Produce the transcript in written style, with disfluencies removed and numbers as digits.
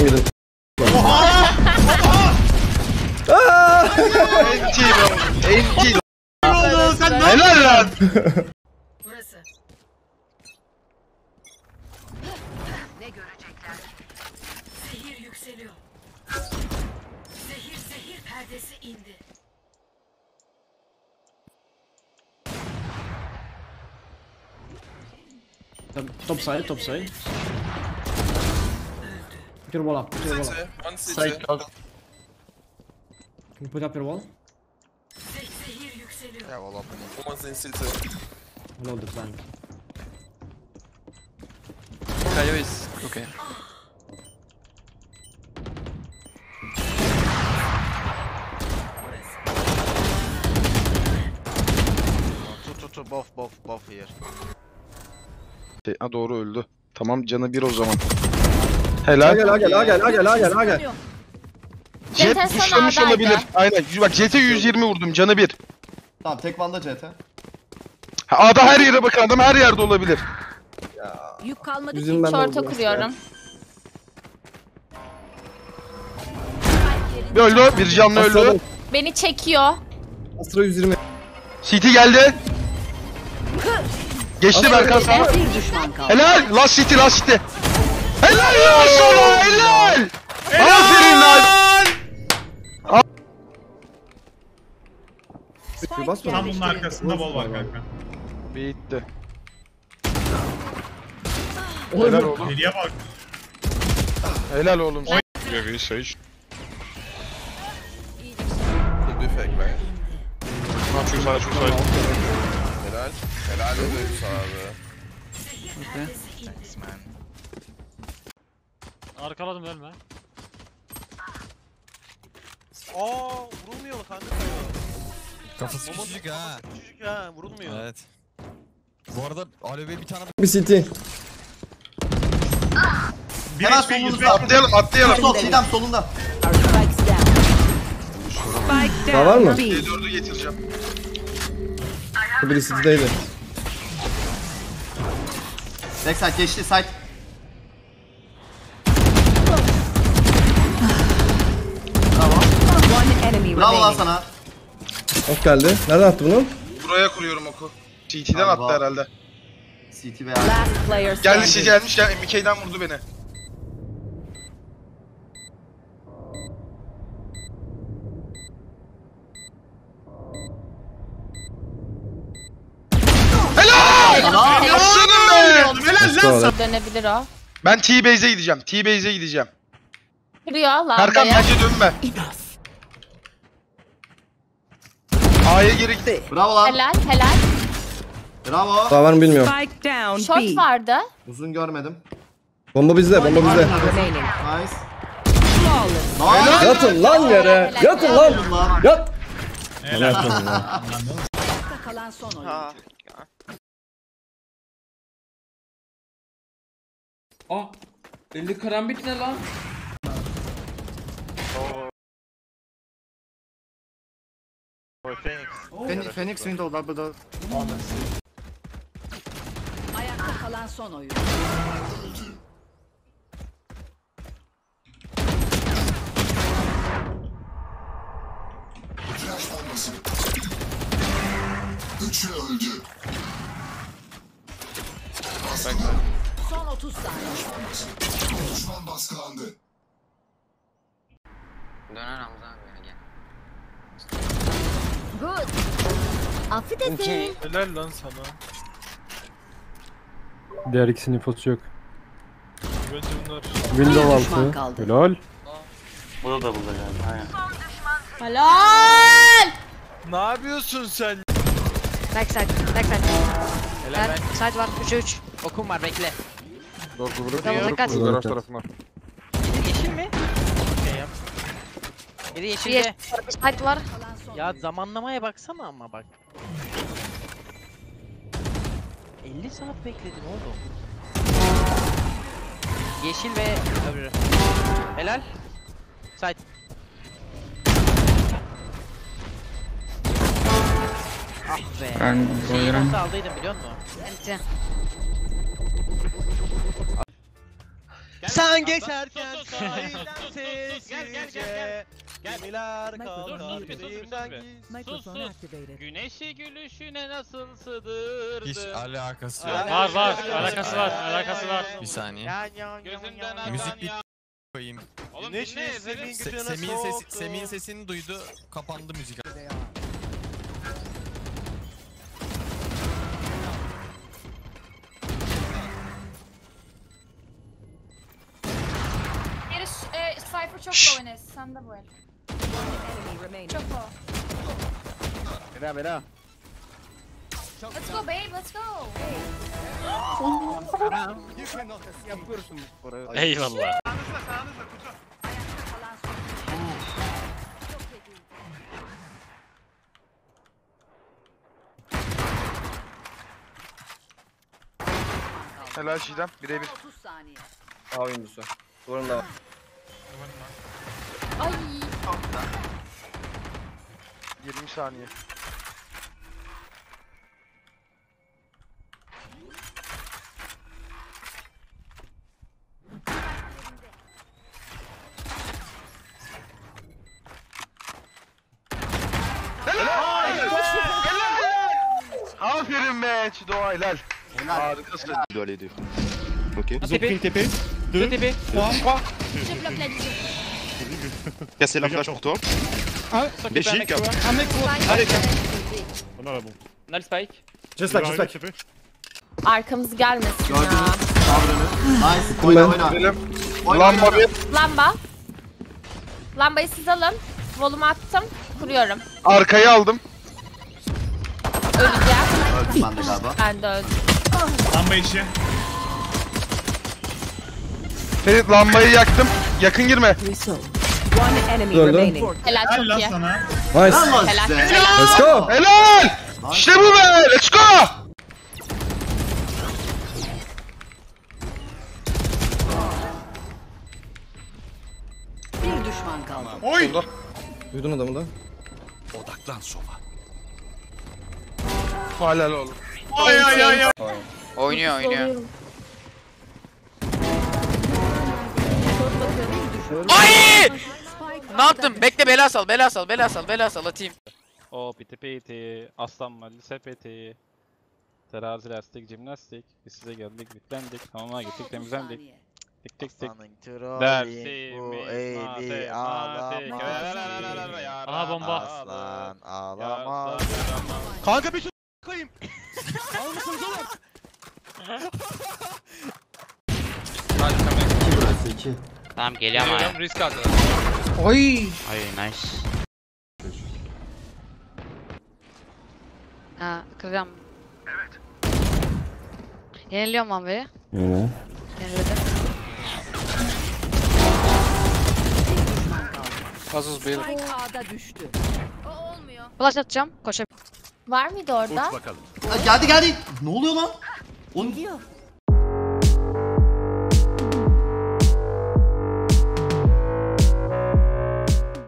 gidin. NT helal lan. Burası. Ne görecekler? Zehir yükseliyor. Zehir perdesi indi. Top side. Put your wall up. One city. Side dog. Can you put up your wall? Zehir yükseliyor. Ya valla bunu. One's in city. Hold the flank. Kayo is okay. Two, both here. Ha doğru öldü. Tamam canı bir o zaman. Helal. Gel. Jet Jet düşlemiş sonadaydı. olabilir. Aynen. Bak Jet'e 120 vurdum canı bir. Tamam tek vanda CT. Ha, A'da her yere bakan adam her yerde olabilir. Yük kalmadı ki. Yüzüm ben Şorta kuruyorum. Bir öldü, bir canlı öldü. Beni çekiyor. Astra 120. CT geldi. Geçti Berkan sana. Bir düşman kaldı. Helal. Last City. Helal ya sana helal. Aferin lan. Bir basma. Tam bunun arkasında bol var kanka. Bitti. Oğlum. Helal oğlum. Geriye bak. Helal oğlum. Very sage. Could be fake, right? True side. Helal. Helal olsun abi. Thanks man. Arkaladım ölme. Vurulmuyor mu kanka? Kafası küçücük ha. Küçücük ha, vurulmuyor. Evet. Bu arada Alo Bey bir tane Bir city. Bir Hemen HP 105. solunuzda. Atlayalım. Sol Sidem solunda. Daha var mı? D4'ü getireceğim. Biri city'deydi. Backside geçti side. Bravo lan sana. Ok geldi. Nereden attı bunu? Buraya kuruyorum oku. CT'den Abi, attı herhalde. CT veya. Last player Geldi standing. gelmiş gel MK'den vurdu beni. Aslanım be! Helal lan. Dönebilir o. Ben T-Base'e gideceğim. Kırıyor Erkan lambaya. bence dönme. A'ya geri git. Bravo lan. Helal. Bravo. Daha var mı bilmiyorum. Spike down Short B. vardı. Uzun görmedim. Bomba bizde. Remaining. Nice. Flawless. Nice. Yatın lan yere. Yatın lan. Yat. Kalan son oyun. Ah! 50 karambit ne lan? Phoenix window double door. Ayakta kalan son oyun. Son 30 saniye. Döner Hamza abi gel. Good. Affedersin. Helal lan sana. Diğer ikisinin infosu yok. Bence bunlar. Window Bir düşman altı. kaldı. Helal. Bu da burada geldi. Aynen. Helal. Ne yapıyorsun sen? Backside. Helal ben. Side var 3-3. Okum var bekle. Doğru Garaj tarafına. Yeşil mi? Okey yap. Biri yeşilde. Side var. Ya zamanlamaya baksana ama bak. 50 saat bekledin oğlum. Yeşil ve öbürü. Helal. Side. Ah be. Ben nasıl aldıydım biliyor musun? Sen geçerken sus, sus. sahilden Sus, sus, sus. sessizce gemiler Dur, kalkar dur, dur, dur, yüreğimden dur. giz. Microphone sus. activated. Güneşi gülüşüne nasıl sığdırdı? Hiç alakası yok. Var alakası var. Bir saniye. Gözümden akan Müzik ya. Koyayım. Oğlum Güneş dinle Semih'in Ezel'in. götüne soktu. Semih'in sesini duydu. Kapandı müzik. Cypher çok low Enes. Sen de bu el. Enemy remaining. Çok low. Bera. Let's go babe, let's go. Yapıyorsun bu sporu. Eyvallah. Helal Şidem. Birebir. 30 saniye. A oyuncusu. Duvarında var. Ay. 20 saniye. Aferin be Çido helal. Harikasın. Böyle ediyor. Tepe. Je bloque la ligne. Casser la flash pour toi. Béchique. Nice spike. Just like. Arkamız gelmesin Gördünüz. ya. Sabrını. Nice. Gittim Oyna ben. oyna. Lamba bir. Lamba. Lambayı siz alın. Volume attım. Kuruyorum. Arkayı aldım. Öleceğim. Öldüm ben de galiba. Ben de öldüm. Lamba işi. Ferit lambayı yaktım. Yakın girme. One enemy Öldü. remaining. Helal Gel çok lan iyi. sana. Nice. Helal Helal. size. Let's go. Helal! İşte bu be! Let's go! Bir düşman kaldı. Oy. Duydun adamı da. Helal oğlum. Ay ay ay. Oynuyor. Ne yaptım? Bekle bela sal atayım. O piti aslan mali sepeti. Terazi lastik jimnastik. Biz size geldik bitlendik. Hamama gittik temizlendik. Tik tik tik. Dersimiz matematik. Aha bomba. Aslan ağlama. Ağlama. Kanka bir su koyayım. Almışsınız oğlum. Tamam geliyorum abi. Risk aldı. Ay nice. Ha, kıracağım. Evet. Yeniliyorum abi. Yine. Yeniledim. Fazız bir. Spike A'da düştü. O olmuyor. Flash atacağım. Koşabilirim. Var mıydı orada? Geldi. Ne oluyor lan? Oğlum